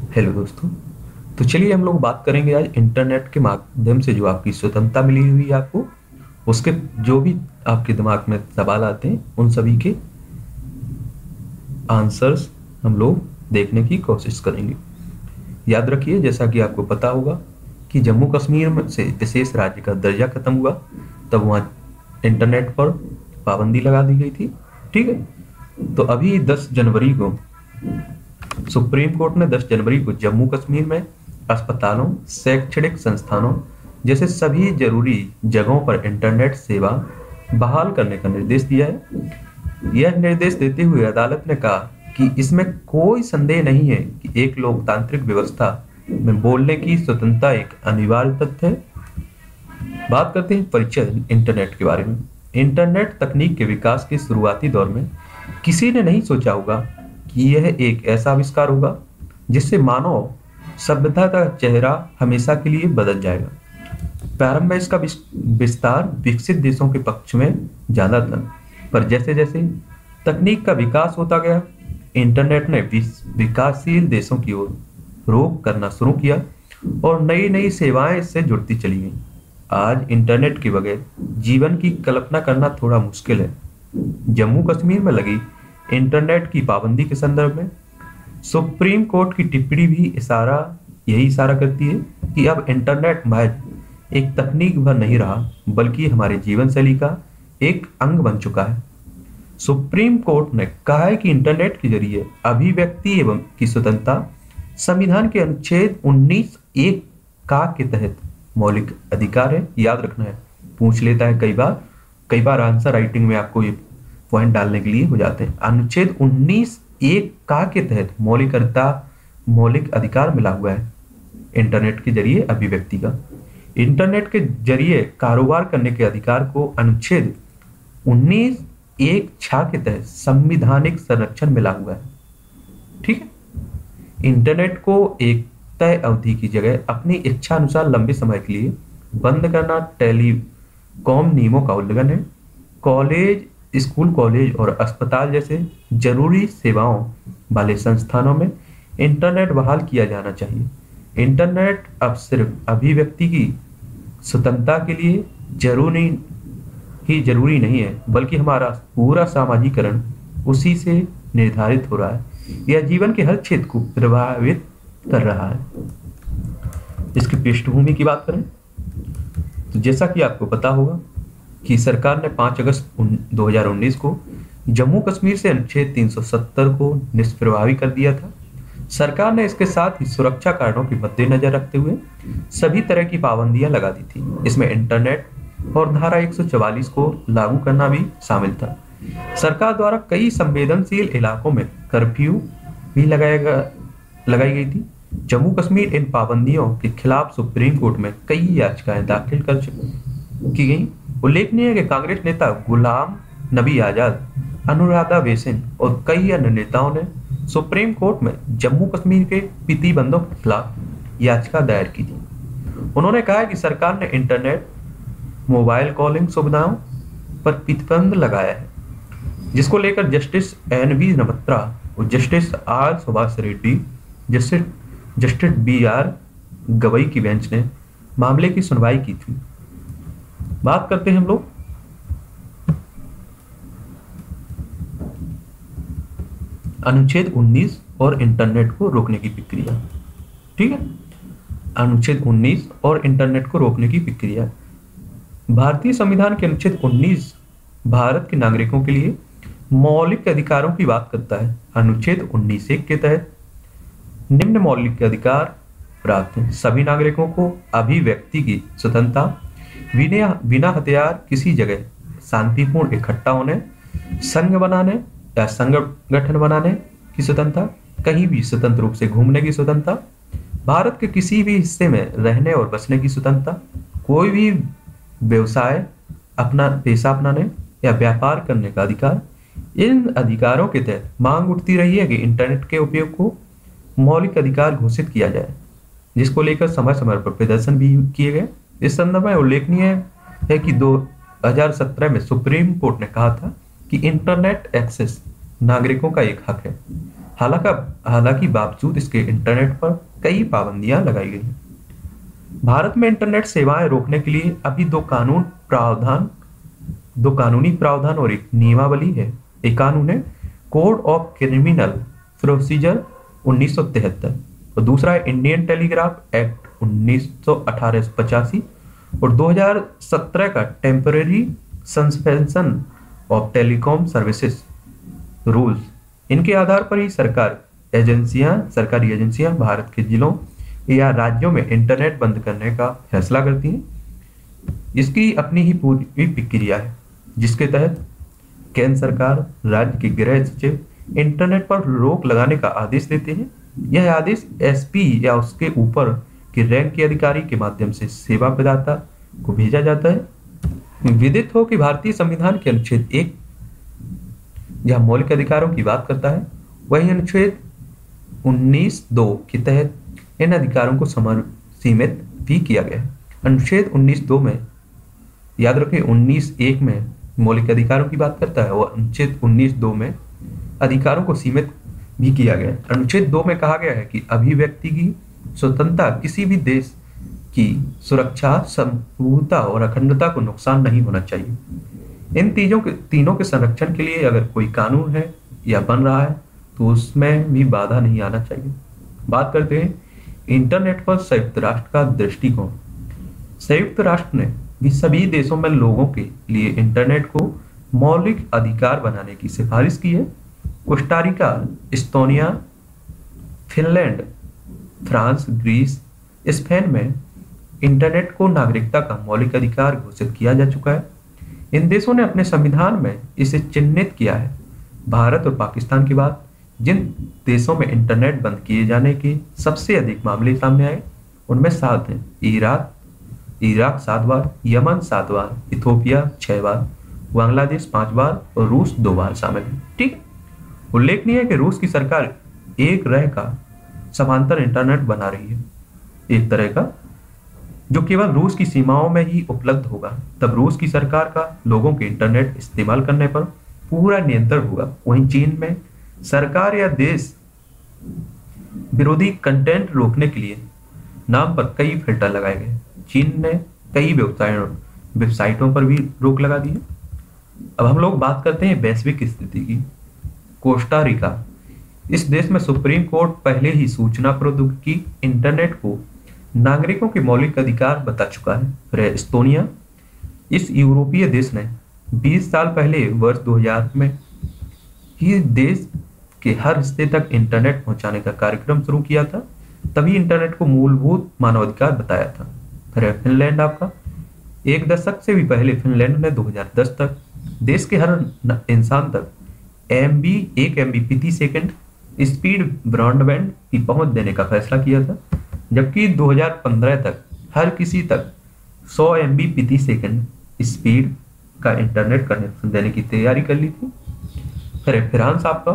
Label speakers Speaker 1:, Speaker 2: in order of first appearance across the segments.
Speaker 1: Hello दोस्तों। तो चलिए हम लोग बात करेंगे आज इंटरनेट के माध्यम से जो आपकी स्वतंत्रता मिली हुई है आपको, उसके जो भी आपके दिमाग में सवाल आते हैं उन सभी के आंसर्स हम लोग देखने की कोशिश करेंगे। याद रखिए, जैसा कि आपको पता होगा कि जम्मू कश्मीर में से विशेष राज्य का दर्जा खत्म हुआ, तब वहाँ इंटरनेट पर पाबंदी लगा दी गई थी। ठीक है। तो अभी 10 जनवरी को सुप्रीम कोर्ट ने 10 जनवरी को जम्मू कश्मीर में अस्पतालों, शैक्षणिक संस्थानों जैसे सभी जरूरी जगहों पर इंटरनेट सेवा बहाल करने का निर्देश दिया है। यह निर्देश देते हुए अदालत ने कहा कि इसमें कोई संदेह नहीं है कि एक लोकतांत्रिक व्यवस्था में बोलने की स्वतंत्रता एक अनिवार्य तथ्य है। बात करते हैं परिचय इंटरनेट के बारे में। इंटरनेट तकनीक के विकास के शुरुआती दौर में किसी ने नहीं सोचा होगा कि यह एक ऐसा आविष्कार होगा जिससे मानव सभ्यता का चेहरा हमेशा के लिए बदल जाएगा। प्रारंभ में इसका विस्तार विकसित देशों के पक्ष में ज्यादा था, पर जैसे जैसे तकनीक का विकास होता गया, इंटरनेट ने विकासशील देशों की ओर रुख करना शुरू किया और नई नई सेवाएं इससे जुड़ती चली गईं। आज इंटरनेट के बगैर जीवन की कल्पना करना थोड़ा मुश्किल है। जम्मू कश्मीर में लगी इंटरनेट की पाबंदी के संदर्भ में सुप्रीम कोर्ट की टिप्पणी भी यही इशारा करती है कि अब इंटरनेट महज एक तकनीक भर नहीं रहा, बल्कि हमारे जीवन शैली का एक अंग बन चुका है। सुप्रीम कोर्ट ने कहा है कि इंटरनेट के जरिए अभिव्यक्ति एवं की स्वतंत्रता संविधान के अनुच्छेद 19(1) का के तहत मौलिक अधिकार है। याद रखना है, पूछ लेता है कई बार आंसर राइटिंग में आपको ये पॉइंट डालने के लिए हो जाते हैं। अनुच्छेद 19(1) का के तहत मौलिक अधिकार मिला हुआ है इंटरनेट के जरिए अभिव्यक्ति का। इंटरनेट के जरिए कारोबार करने के अधिकार को अनुच्छेद 19(1) के तहत संविधानिक संरक्षण मिला हुआ है। ठीक है। इंटरनेट को एक तय अवधि की जगह अपनी इच्छा अनुसार लंबे समय के लिए बंद करना टेलीकॉम नियमों का उल्लंघन है। स्कूल, कॉलेज और अस्पताल जैसे जरूरी सेवाओं वाले संस्थानों में इंटरनेट बहाल किया जाना चाहिए। इंटरनेट अब सिर्फ अभिव्यक्ति की स्वतंत्रता के लिए जरूरी नहीं है, बल्कि हमारा पूरा सामाजिकरण उसी से निर्धारित हो रहा है। यह जीवन के हर क्षेत्र को प्रभावित कर रहा है। इसकी पृष्ठभूमि की बात करें तो जैसा कि आपको पता होगा कि सरकार ने 5 अगस्त 2019 को जम्मू कश्मीर से अनुच्छेद 370 को निष्प्रभावी कर दिया था। सरकार ने इसके साथ ही सुरक्षा कारणों के मद्देनजर रखते हुए सभी तरह की पाबंदियां लगा दी थी। इसमें इंटरनेट और धारा 144 को लागू करना भी शामिल था। सरकार द्वारा कई संवेदनशील इलाकों में कर्फ्यू भी लगाई गई थी। जम्मू कश्मीर इन पाबंदियों के खिलाफ सुप्रीम कोर्ट में कई याचिकाएं दाखिल की गई। उल्लेखनीय है कि कांग्रेस नेता गुलाम नबी आजाद, अनुराधा बेसिन और कई अन्य नेताओं ने सुप्रीम कोर्ट में जम्मू कश्मीर के प्रतिबंधों के खिलाफ याचिका दायर की थी। उन्होंने कहा कि सरकार ने इंटरनेट, मोबाइल कॉलिंग सुविधाओं पर प्रतिबंध लगाया है, जिसको लेकर जस्टिस NV रमत्रा और justice R Subhash Reddy, justice BR Gavai की बेंच ने मामले की सुनवाई की थी। बात करते हैं हम लोग अनुच्छेद 19 और इंटरनेट को रोकने की प्रक्रिया। ठीक है। अनुच्छेद 19 और इंटरनेट को रोकने की प्रक्रिया। भारतीय संविधान के अनुच्छेद 19 भारत के नागरिकों के लिए मौलिक अधिकारों की बात करता है। अनुच्छेद 19(1) के तहत निम्न मौलिक अधिकार प्राप्त हैं। सभी नागरिकों को अभिव्यक्ति की स्वतंत्रता, बिना हथियार किसी जगह शांतिपूर्ण इकट्ठा होने, संघ बनाने या संगठन बनाने की स्वतंत्रता, कहीं भी स्वतंत्र रूप से घूमने की स्वतंत्रता, भारत के किसी भी हिस्से में रहने और बसने की स्वतंत्रता, कोई भी व्यवसाय पेशा अपनाने या व्यापार करने का अधिकार। इन अधिकारों के तहत मांग उठती रही है कि इंटरनेट के उपयोग को मौलिक अधिकार घोषित किया जाए, जिसको लेकर समय समय पर प्रदर्शन भी किए गए। इस संदर्भ में उल्लेखनीय है कि 2017 में सुप्रीम कोर्ट ने कहा था कि इंटरनेट एक्सेस नागरिकों का एक हक है। हालांकि बावजूद इसके इंटरनेट पर कई पाबंदियां लगाई गई हैं। भारत में इंटरनेट सेवाएं रोकने के लिए अभी दो कानूनी प्रावधान और एक नियमावली है। एक कानून है कोड ऑफ क्रिमिनल प्रोसीजर 1973 और दूसरा है इंडियन टेलीग्राफ एक्ट 1985 और 2017 का temporary suspension of telecom services rules. इनके आधार पर ही सरकारी एजेंसियां भारत के जिलों या राज्यों में इंटरनेट बंद करने का फैसला करती हैं। इसकी अपनी ही पूरी प्रक्रिया है, जिसके तहत केंद्र सरकार राज्य के गृह सचिव इंटरनेट पर रोक लगाने का आदेश देते हैं। यह आदेश एसपी या उसके ऊपर के रैंक के अधिकारी के माध्यम से सेवा प्रदाता को भेजा जाता है। विदित हो कि भारतीय संविधान के अनुच्छेद 1 जहां मौलिक अधिकारों की बात करता है, वही अनुच्छेद 19(2) के तहत इन अधिकारों को सीमित भी किया गया है। अनुच्छेद 19(2) में याद रखें 19(1) में मौलिक अधिकारों की बात करता है और अनुच्छेद 19(2) में अधिकारों को सीमित भी किया गया है। अनुच्छेद 2 में कहा गया है कि अभिव्यक्ति की स्वतंत्रता किसी भी देश की सुरक्षा, संप्रभुता और अखंडता को नुकसान नहीं होना चाहिए। इन तीनों के संरक्षण के लिए अगर कोई कानून है या बन रहा है तो उसमें भी बाधा नहीं आना चाहिए। बात करते हैं इंटरनेट पर संयुक्त राष्ट्र का दृष्टिकोण। संयुक्त राष्ट्र ने भी सभी देशों में लोगों के लिए इंटरनेट को मौलिक अधिकार बनाने की सिफारिश की है। Costa Rica, Estonia, Finland, France, Greece, Spain में इंटरनेट को नागरिकता का मौलिक अधिकार घोषित किया जा चुका है। इन देशों ने अपने संविधान में इसे चिन्हित किया है। भारत और पाकिस्तान के बाद जिन देशों में इंटरनेट बंद किए जाने के सबसे अधिक मामले सामने आए उनमें 7 हैं। इराक 7 बार, यमन 7 बार, इथोपिया 6 बार, बांग्लादेश 5 बार और रूस 2 बार शामिल है। ठीक, उल्लेखनीय है कि रूस की सरकार एक तरह का समांतर इंटरनेट बना रही है, एक तरह का जो केवल रूस की सीमाओं में ही उपलब्ध होगा। तब रूस की सरकार का लोगों के इंटरनेट इस्तेमाल करने पर पूरा नियंत्रण होगा। वहीं चीन में सरकार या देश विरोधी कंटेंट रोकने के लिए नाम पर कई फिल्टर लगाए गए। चीन ने कई वेबसाइटों पर भी रोक लगा दी है। अब हम लोग बात करते हैं वैश्विक स्थिति की। कोस्टा रिका, इस देश में सुप्रीम कोर्ट पहले ही सूचना प्रौद्योगिकी इंटरनेट को नागरिकों के मौलिक अधिकार बता चुका है। फिर एस्टोनिया, इस यूरोपीय देश ने 20 साल पहले वर्ष 2000 में ही देश के हर हिस्से तक इंटरनेट पहुंचाने का कार्यक्रम शुरू किया था। तभी इंटरनेट को मूलभूत मानवाधिकार बताया था। फिर फिनलैंड, आपका 1 दशक से भी पहले फिनलैंड ने 2010 तक देश के हर इंसान तक 1 MB प्रति सेकंड स्पीड ब्रॉडबैंड की पहुंच देने का फैसला किया था, जबकि 2015 तक हर किसी तक 100 MB प्रति सेकंड स्पीड का इंटरनेट कनेक्शन देने की तैयारी कर ली थी। फिर फ्रांस, आपका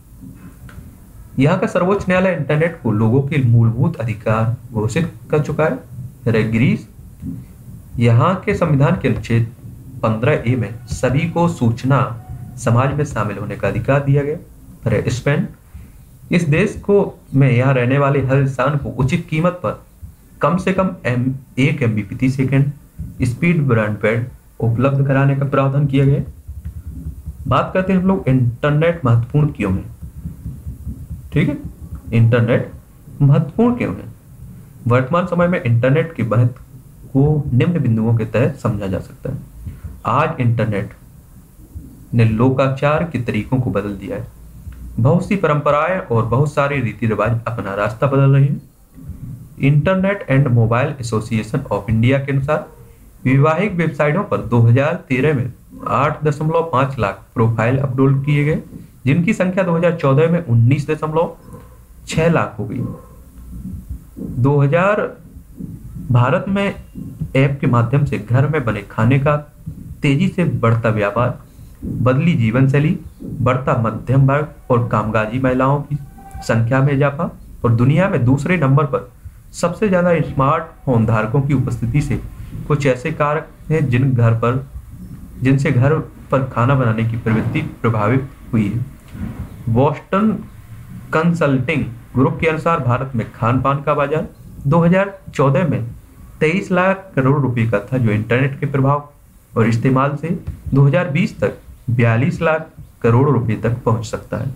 Speaker 1: यहाँ का सर्वोच्च न्यायालय इंटरनेट को लोगों के मूलभूत अधिकार घोषित कर चुका है। फिर ग्रीस, यहाँ के संविधान के अनुच्छेद 15A में सभी को सूचना समाज में शामिल होने का अधिकार दिया गया। फिर स्पेन, इस देश को में यहाँ रहने वाले हर इंसान को उचित कीमत पर कम से कम 1 MB प्रति सेकंड स्पीड ब्रॉडबैंड उपलब्ध कराने का प्रावधान किया गया। बात करते हैं हम लोग इंटरनेट महत्वपूर्ण क्यों है। ठीक है, इंटरनेट महत्वपूर्ण क्यों है। वर्तमान समय में इंटरनेट के महत्व को निम्न बिंदुओं के तहत समझा जा सकता है। आज इंटरनेट ने लोकाचार के तरीकों को बदल दिया है। बहुत सी परंपराएं और बहुत सारे रीति रिवाज अपना रास्ता बदल रहे हैं। Internet and mobile association of India के अनुसार वैवाहिक वेबसाइटों पर 2013 में 8.5 लाख प्रोफाइल अपलोड किए गए, जिनकी संख्या 2014 में 19.6 लाख हो गई। 2000 भारत में ऐप के माध्यम से घर में बने खाने का तेजी से बढ़ता व्यापार, बदली जीवन शैली, बढ़ता मध्यम वर्ग और कामगाजी महिलाओं की संख्या में इजाफा और दुनिया में दूसरे नंबर पर सबसे ज्यादा स्मार्टफोन धारकों की उपस्थिति से कुछ ऐसे कारक हैं जिनसे घर पर खाना बनाने की प्रवृत्ति प्रभावित हुई है। बोस्टन कंसल्टिंग ग्रुप के अनुसार भारत में खान पान का बाजार 2014 में 23 लाख करोड़ रुपए का था, जो इंटरनेट के प्रभाव और इस्तेमाल से 2020 तक 42 लाख करोड़ रुपए तक पहुंच सकता है।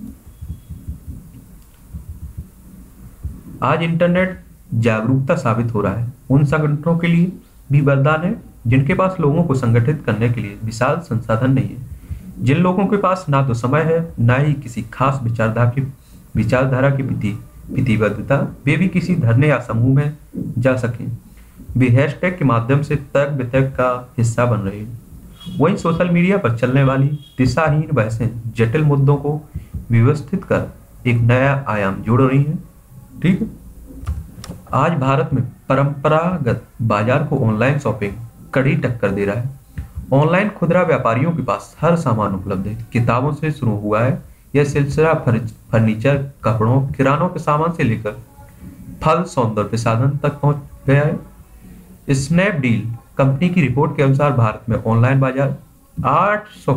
Speaker 1: आज इंटरनेट जागरूकता साबित हो रहा है, उन संगठनों के लिए भी वरदान है जिनके पास लोगों को संगठित करने के लिए विशाल संसाधन नहीं है, जिन लोगों के पास ना तो समय है ना ही किसी खास विचारधारा की प्रतिबद्धता, वे भी किसी धरने या समूह में जा सकें। वे हैशटैग के माध्यम से तर्क वितर्क का हिस्सा बन रहे हैं। वहीं सोशल मीडिया पर चलने वाली दिशाहीन बहसें जटिल मुद्दों को व्यवस्थित कर एक नया आयाम जोड़ रही हैं। ठीक है, आज भारत में परंपरागत बाजार को ऑनलाइन शॉपिंग कड़ी टक्कर दे रहा है। ऑनलाइन खुदरा व्यापारियों के पास हर सामान उपलब्ध है। किताबों से शुरू हुआ है यह सिलसिला फर्नीचर, कपड़ों, किरानों के सामान से लेकर फल, सौंदर्य साधन तक पहुंच गया है। स्नैपडील कंपनी की रिपोर्ट के अनुसार भारत में ऑनलाइन बाजार 800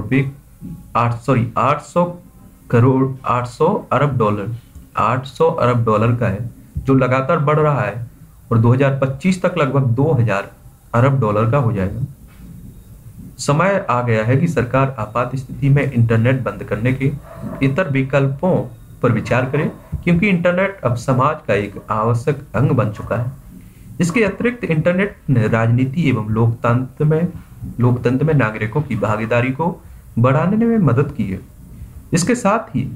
Speaker 1: अरब डॉलर का है, जो लगातार बढ़ रहा है और 2025 तक लगभग 2000 अरब डॉलर का हो जाएगा। समय आ गया है कि सरकार आपात स्थिति में इंटरनेट बंद करने के इतर विकल्पों पर विचार करे, क्योंकि इंटरनेट अब समाज का एक आवश्यक अंग बन चुका है। इसके अतिरिक्त इंटरनेट ने राजनीति एवं लोकतंत्र में नागरिकों की भागीदारी को बढ़ाने में मदद की है। इसके साथ ही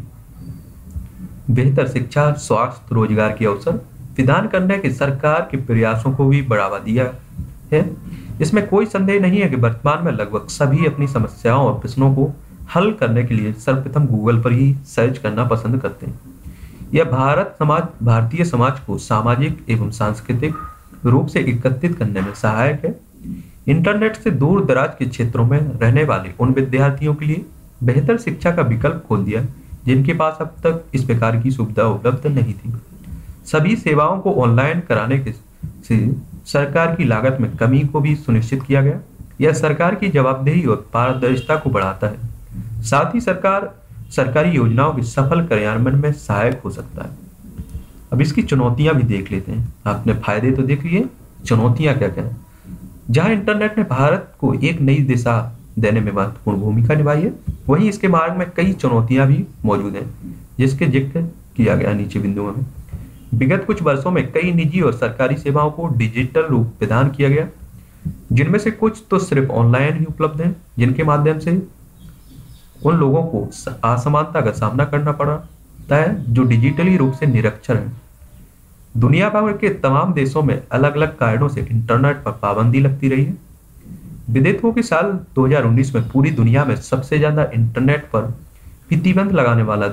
Speaker 1: बेहतर शिक्षा, स्वास्थ्य, रोजगार के अवसर प्रदान करने के सरकार के प्रयासों को भी बढ़ावा दिया है। इसमें कोई संदेह नहीं है कि वर्तमान में लगभग सभी अपनी समस्याओं और प्रश्नों को हल करने के लिए सर्वप्रथम गूगल पर ही सर्च करना पसंद करते हैं। यह भारतीय समाज को सामाजिक एवं सांस्कृतिक रूप से एकत्रित करने में सहायक है। इंटरनेट से दूर दराज के क्षेत्रों में रहने वाले उन विद्यार्थियों के लिए बेहतर शिक्षा का विकल्प खोल दिया जिनके पास अब तक इस प्रकार की सुविधा उपलब्ध नहीं थी। सभी सेवाओं को ऑनलाइन कराने से सरकार की लागत में कमी को भी सुनिश्चित किया गया। यह सरकार की जवाबदेही और पारदर्शिता को बढ़ाता है। साथ ही सरकारी योजनाओं के सफल कार्यान्वयन में सहायक हो सकता है। अब इसकी चुनौतियां भी देख लेते हैं। आपने फायदे तो देख लिए, चुनौतियां क्या क्या है। जहां इंटरनेट ने भारत को एक नई दिशा देने में महत्वपूर्ण भूमिका निभाई है, वहीं इसके मार्ग में कई चुनौतियां भी मौजूद हैं, जिसके जिक्र किया गया नीचे बिंदुओं में। विगत कुछ वर्षों में कई निजी और सरकारी सेवाओं को डिजिटल रूप प्रदान किया गया, जिनमें से कुछ तो सिर्फ ऑनलाइन ही उपलब्ध हैं, जिनके माध्यम से उन लोगों को असमानता का सामना करना पड़ता है जो डिजिटली रूप से निरक्षर हैं। दुनिया भर के तमाम देशों में अलग अलग कारणों से इंटरनेट पर पाबंदी लगती रही है। विदित हो कि साल 2019 में पूरी दुनिया में सबसे ज्यादा इंटरनेट पर प्रतिबंध लगाने वाला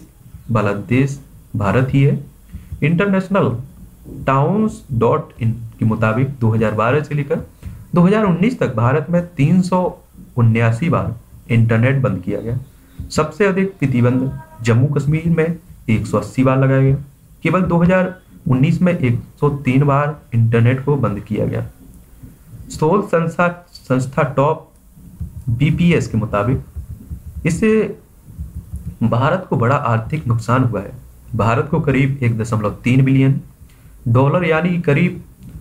Speaker 1: देश भारत ही है। इंटरनेशनल टाउन्स.इन के मुताबिक 2012 से लेकर 2019 तक भारत में 379 बार इंटरनेट बंद किया गया। सबसे अधिक प्रतिबंध जम्मू कश्मीर में 180 बार लगाया गया। केवल 2019 में 103 बार इंटरनेट को बंद किया गया। सोल संस्था टॉप बीपीएस के मुताबिक इससे भारत को बड़ा आर्थिक नुकसान हुआ है। भारत को करीब 1.3 बिलियन डॉलर यानी करीब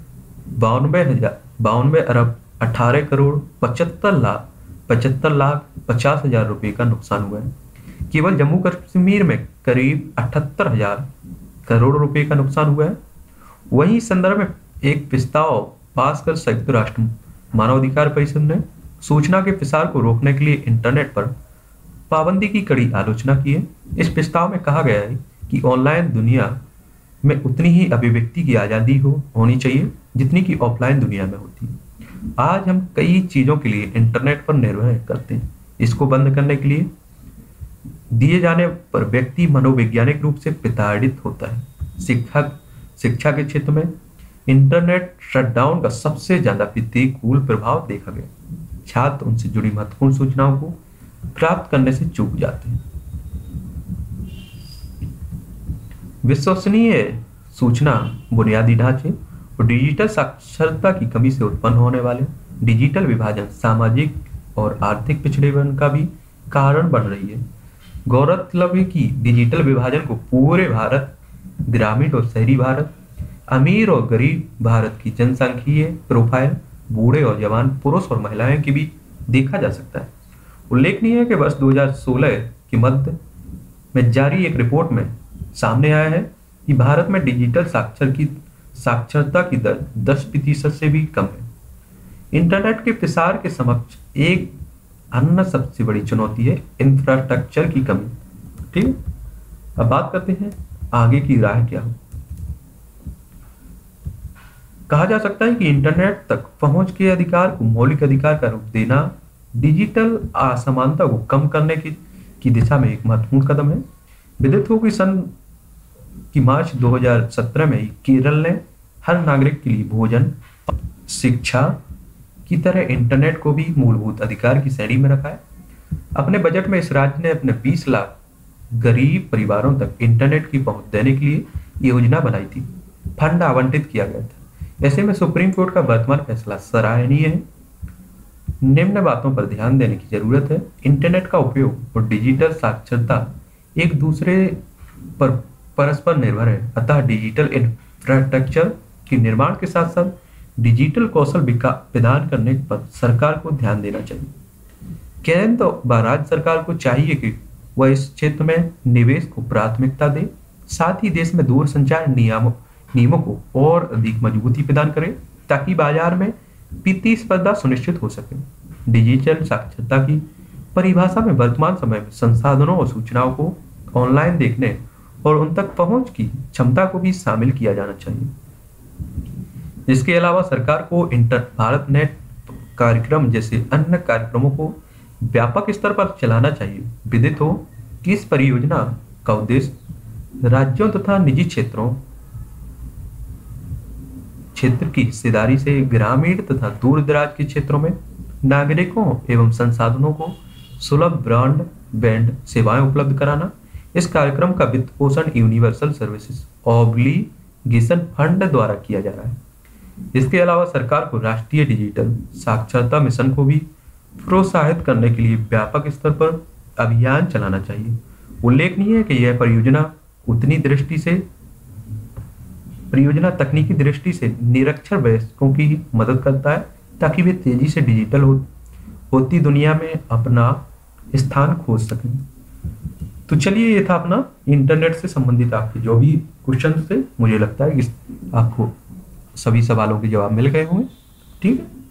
Speaker 1: 92 अरब 18 करोड़ 75 लाख 50,000 रुपए का नुकसान हुआ है। केवल जम्मू कश्मीर में करीब 78,000 करोड़ रुपए का नुकसान हुआ है। वहीं इस संदर्भ में एक प्रस्ताव पास कर संयुक्त राष्ट्र मानवाधिकार परिषद ने सूचना के प्रसार को रोकने के लिए इंटरनेट पर पाबंदी की कड़ी आलोचना की है। इस प्रस्ताव में कहा गया है कि ऑनलाइन दुनिया में उतनी ही अभिव्यक्ति की आजादी होनी चाहिए जितनी कि ऑफलाइन दुनिया में होती है। आज हम कई चीजों के लिए इंटरनेट पर निर्भर करते हैं। इसको बंद करने के लिए दिए जाने पर व्यक्ति मनोवैज्ञानिक रूप से प्रताड़ित होता है। शिक्षा के क्षेत्र में इंटरनेट शटडाउन का सबसे ज्यादा प्रतिकूल प्रभाव देखा गया। छात्र उनसे जुड़ी महत्वपूर्ण सूचनाओं को प्राप्त करने से चूक जाते हैं। विश्वसनीय सूचना, बुनियादी ढांचे और डिजिटल साक्षरता की कमी से उत्पन्न होने वाले डिजिटल विभाजन सामाजिक और आर्थिक पिछड़ेपन का भी कारण बन रही है। गौरतलब है कि डिजिटल विभाजन को पूरे भारत, ग्रामीण और शहरी भारत, अमीर और गरीब भारत की जनसांख्यिकीय प्रोफाइल, बूढ़े और जवान, पुरुष और महिलाएं के बीच देखा जा सकता है। उल्लेखनीय है कि वर्ष 2016 के मध्य में जारी एक रिपोर्ट में सामने आया है कि भारत में डिजिटल साक्षरता की दर 10% से भी कम है। इंटरनेट के प्रसार के समक्ष एक अन्य सबसे बड़ी चुनौती है इंफ्रास्ट्रक्चर की कमी। ठीक है, अब बात करते हैं आगे की राह क्या हो। कहा जा सकता है कि इंटरनेट तक पहुंच के अधिकार को मौलिक अधिकार का रूप देना डिजिटल असमानता को कम करने की दिशा में एक महत्वपूर्ण कदम है। विदित हो कि मार्च 2017 में केरल ने हर नागरिक के लिए भोजन, शिक्षा की तरह इंटरनेट को भी मूलभूत अधिकार की श्रेणी में रखा है। अपने बजट में इस राज्य ने अपने 20 लाख गरीब परिवारों तक इंटरनेट की पहुंच देने के लिए योजना बनाई थी। फंड आवंटित किया गया था। ऐसे में सुप्रीम कोर्ट का वर्तमान फैसला सराहनीय है। निम्न बातों पर ध्यान देने की जरूरत है। इंटरनेट का उपयोग और डिजिटल साक्षरता एक दूसरे पर परस्पर निर्भर है। अतः डिजिटल इंफ्रास्ट्रक्चर के निर्माण के साथ साथ डिजिटल कौशल प्रदान करने पर सरकार को ध्यान देना चाहिए। केंद्र व राज्य सरकार को चाहिए कि वह इस क्षेत्र में निवेश को प्राथमिकता दे, साथ ही देश में दूरसंचार नियमों को और अधिक मजबूती प्रदान करे ताकि बाजार में प्रतिस्पर्धा सुनिश्चित हो सके। डिजिटल साक्षरता की परिभाषा में वर्तमान समय में संसाधनों और सूचनाओं को ऑनलाइन देखने और उन तक पहुंच की क्षमता को भी शामिल किया जाना चाहिए। इसके अलावा सरकार को भारत नेट कार्यक्रम जैसे अन्य कार्यक्रमों को व्यापक स्तर पर चलाना चाहिए। विदित हो कि इस परियोजना का उद्देश्य राज्यों तथा निजी क्षेत्र की हिस्सेदारी से ग्रामीण तथा दूर दराज के क्षेत्रों में नागरिकों एवं संसाधनों को सुलभ ब्रॉडबैंड सेवाएं उपलब्ध कराना। इस कार्यक्रम का वित्त पोषण यूनिवर्सल सर्विसेज ऑब्लिगेशन फंड द्वारा किया जा रहा है। इसके अलावा सरकार को राष्ट्रीय डिजिटल साक्षरता मिशन को भी प्रोत्साहित करने के लिए व्यापक स्तर पर अभियान चलाना चाहिए। उल्लेखनीय है कि यह परियोजना तकनीकी दृष्टि से निरक्षर वयस्कों की मदद करता है ताकि वे तेजी से डिजिटल होती दुनिया में अपना स्थान खोज सकें। तो चलिए, ये था अपना इंटरनेट से संबंधित आपके जो भी क्वेश्चन थे। मुझे लगता है कि आपको सभी सवालों के जवाब मिल गए होंगे। ठीक है।